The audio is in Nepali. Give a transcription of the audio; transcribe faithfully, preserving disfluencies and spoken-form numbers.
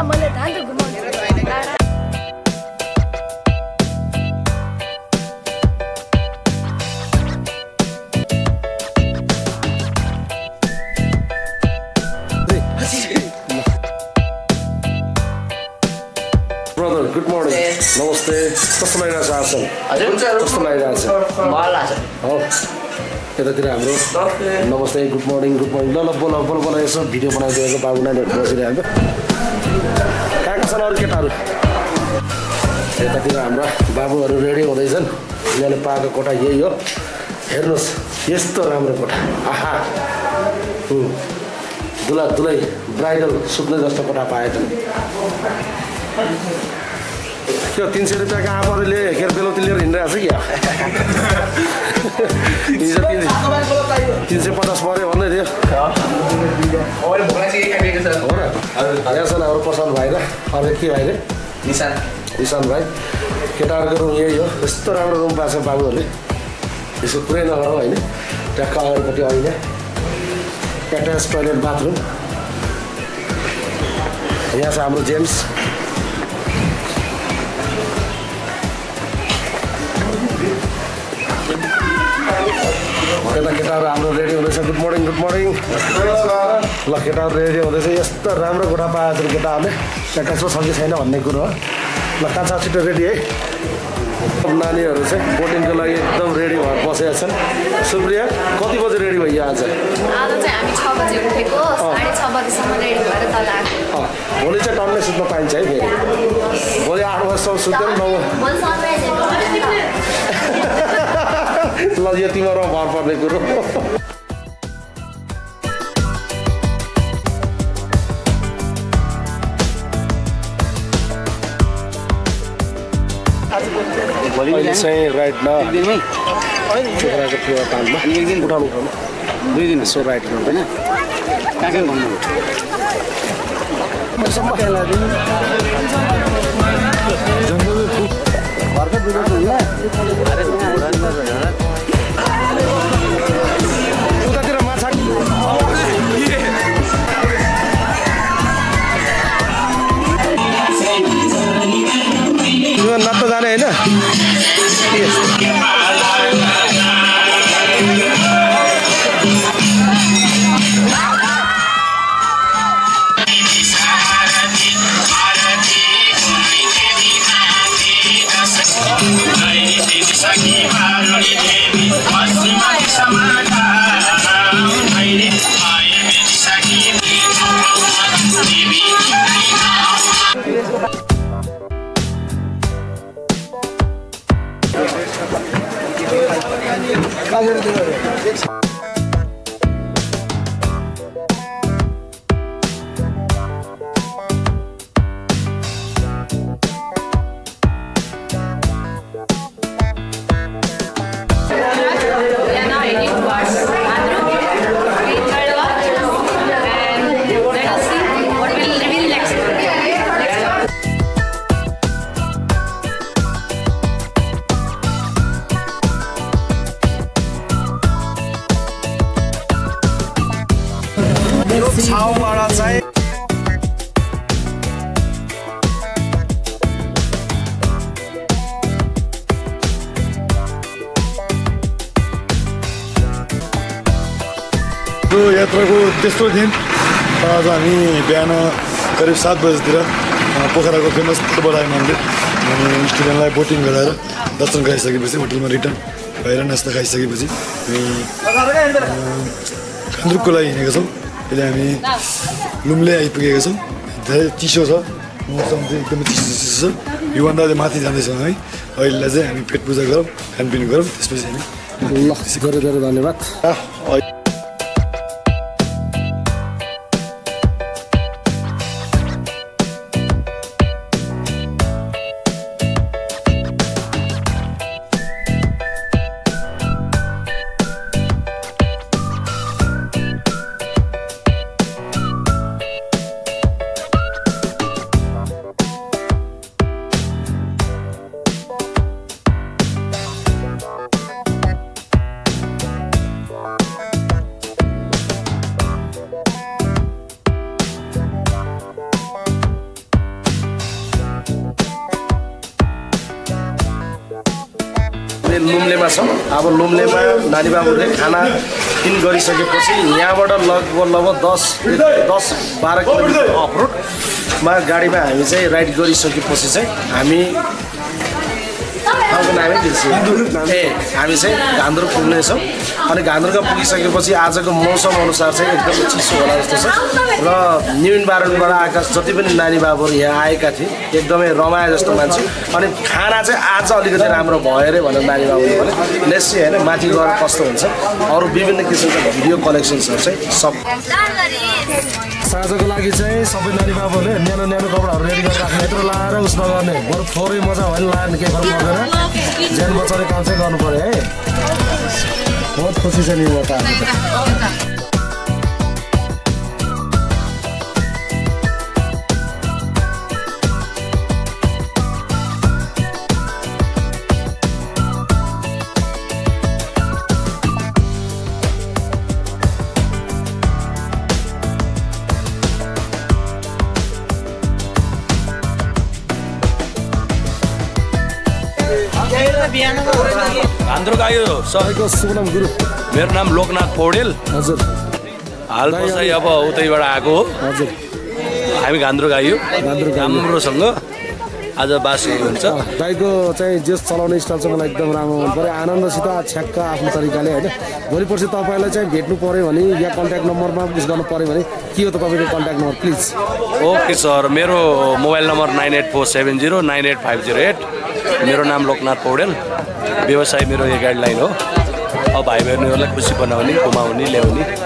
मैले धान त घुमाउँछु Brother, good morning. Namaste. कस्तो लागिरहेछ आजकल? कस्तो लागिरहेछ? हो यतातिर हाम्रो नमस्ते गुड मर्निङ गुड मर्निङ ल ल बोल बोल बोल यसो भिडियो बनाइदिएको बाबु नानीहरू बसिरहेको कहाँ कहाँ छन् अरू केटाहरू यतातिर हाम्रा बाबुहरू रेडी हुँदैछन् यिनीहरूले पाएको कोठा यही हो हेर्नुहोस् यस्तो राम्रो कोठा आहा दुला दुलै ब्राइडल सुत्ने जस्तो कोठा पाएछ त्यो तीन सय रुपियाँको आमाले हेर बेलौती लिएर हिँडिरहेको छ क्या तिन सय पचास पऱ्यो भन्दै थियो हो र यहाँ छन् हाम्रो प्रशान्त भाइ र अर्को के भाइ रे निशान निशान भाइ केटाहरूको रुम यही हो यस्तो राम्रो रुम पाएको छ बाबुहरूले यसो पुरै नगरौँ होइन ट्याक्क अगाडिपट्टि अहिले एट्याच टोइलेट बाथरुम यहाँ छ हाम्रो जेम्स केटा केटाहरू हाम्रो रेडी हुँदैछ गुड मर्निङ गुड मर्निङ ल केटाहरू रेडी हुँदैछ यस्तो राम्रो कोठा पाएको छ केटाहरूले एट्याचमा छ कि छैन भन्ने कुरो हो ल काँचा छिटो रेडी है नानीहरू चाहिँ बोटिङको लागि एकदम रेडी भएर बसेका छन् सुप्रिया कति बजी रेडी भयो आज भोलि चाहिँ टन्नै सुत्न पाइन्छ है फेरि भोलि आठ बजीसम्म सुत्यो नौ ल यो तिम्रो भर पर्ने कुरो अहिले चाहिँ राइटमा छोराको थियो काममा एक दिन उठाउनु उठाउनु दुई दिन सो राइट गर्दैन कहाँ कहाँ घुम्नु उतातिर माछा नाच्न जाने होइन छाउबाट चाहिँ यो यात्राको तेस्रो दिन आज हामी बिहान करिब सात बजीतिर पोखराको फेमस फुटबल मन्दिर अनि स्टुडेन्टलाई बोटिङ गराएर दर्शन गराइसकेपछि होटलमा रिटर्न भएर नास्ता खाइसकेपछि खान्द्रुकको लागि हिँडेका छौँ अहिले हामी लुम्ले आइपुगेका छौँ धेरै चिसो छ मौसम चाहिँ एकदमै चिसो चिसो छ योभन्दा अहिले माथि जाँदैछौँ है अहिले चाहिँ हामी पेट पूजा गरौँ खानपिन गरौँ त्यसपछि हामी ल धेरै धेरै धन्यवाद लुम्लेमा छौँ। अब लुम्लेमा नानी बाबुले खाना इन गरिसकेपछि यहाँबाट लगभग लगभग दस दस बाह्र किलोमिटर अफ रोडमा गाडीमा हामी चाहिँ राइड गरिसकेपछि चाहिँ हामी गाउँको नामै बिर्सियो ए हामी चाहिँ घान्द्रुक पुग्नेछौँ। अनि घान्द्रुकमा पुगिसकेपछि आजको मौसम अनुसार चाहिँ एकदमै चिसो होला जस्तो छ र न्यु इन्भाइरोमेन्टबाट आएका जति पनि नानी बाबुहरू यहाँ आएका थिए एकदमै रमाए जस्तो मान्छे। अनि खाना चाहिँ आज अलिकति राम्रो भयो अरे भनेर नानी बाबुले भने लेसी होइन माथि गएर कस्तो हुन्छ अरू विभिन्न किसिमका भिडियो कलेक्सन्सहरू चाहिँ सब साँझको लागि चाहिँ सबै नानी बाबुहरूले न्यानो न्यानो कपडाहरू रेडी गरेर राख्ने यत्रो लाएर उस नगर्ने बरु थोरै मजा भयो लाने केही फरक पर्दैन ज्यान बचाउने काम चाहिँ गर्नु पऱ्यो है। बहुत खुसी छ नि म त घान्द्रुक आयो सबैको शुभ नाम गुरु मेरो नाम लोकनाथ पौडेल हजुर हाल म चाहिँ अब उतैबाट आएको हो हजुर हामी घान्द्रुक आयो घान्द्रुक आयो। राम्रोसँग आज बासी हुन्छ दाइको चाहिँ जे चलाउने स्टाइल चाहिँ मलाई एकदम राम्रो मन पऱ्यो आनन्दसित छ्याक्क आफ्नो तरिकाले होइन भोलि पर्सि तपाईँलाई चाहिँ भेट्नु पऱ्यो भने या कन्ट्याक्ट नम्बरमा उस गर्नु पऱ्यो भने के हो त तपाईँको contact number please. Okay sir मेरो mobile number nine eight four seven zero nine eight five zero eight मेरो नाम लोकनाथ पौडेल व्यवसाय मेरो यो गाइडलाइन हो। अब भाइ बहिनीहरूलाई खुसी बनाउने घुमाउने ल्याउने